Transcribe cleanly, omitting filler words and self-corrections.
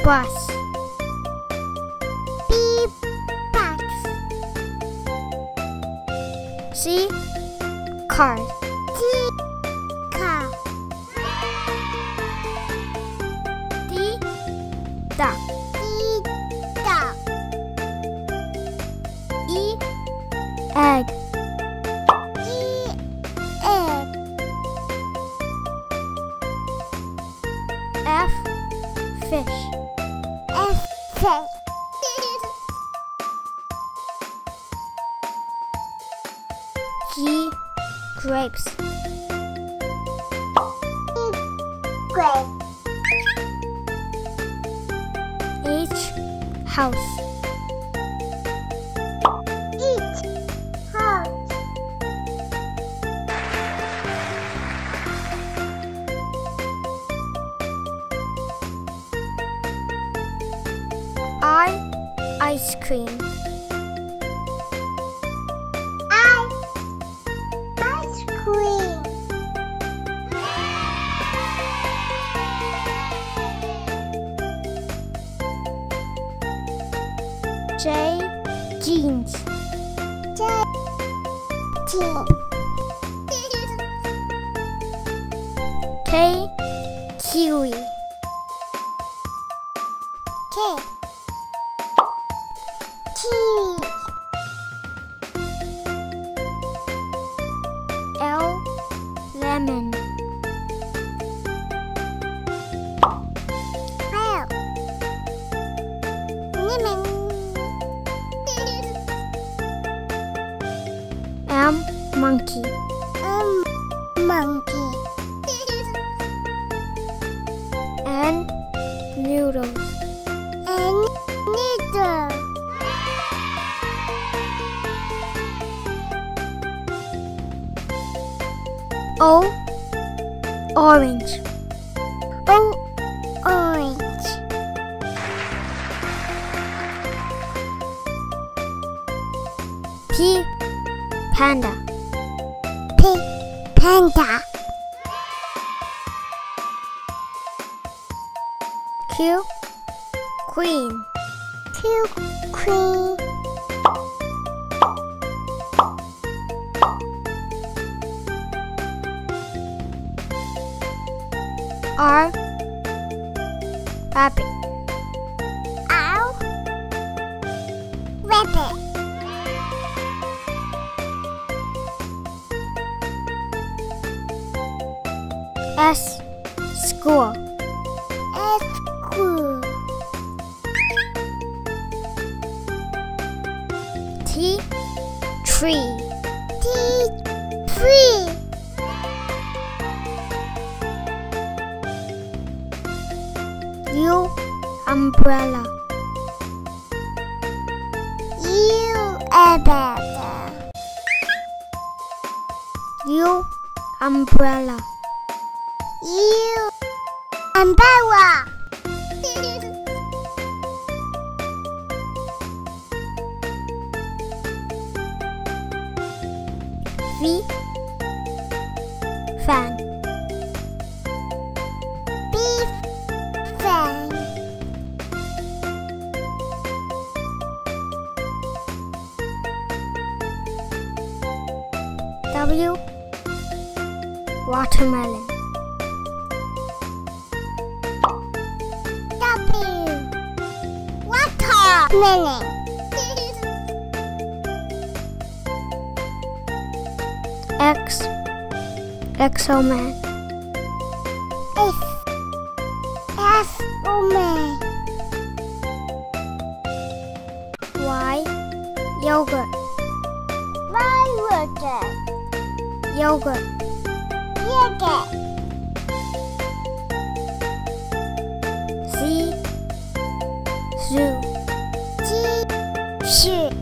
bus. B, box. C, car. D, car. D, duck. E, dog. E, egg. E, egg. F, fish. F, fish. G, grapes. Grape. H, house. Eat. House. I, ice cream. Ice cream. J, jeans. J, T. K, kiwi. K, kiwi. L, lemon. L, lemon. M, monkey. Monkey. N, noodles. And needle. O, orange. O, orange. P, panda. P, panda. Q, queen. Q, queen. R, rabbit. Ow, rabbit. S, school. S, school. T, tree. T, tree. U, umbrella. U, umbrella. U, umbrella. U, umbrella. V, fan. B, fan. W, watermelon. W, watermelon. X, exoman. F, F, woman. Y, yogurt. My water. Yogurt. Yogurt. Z, zoo. G, shoe.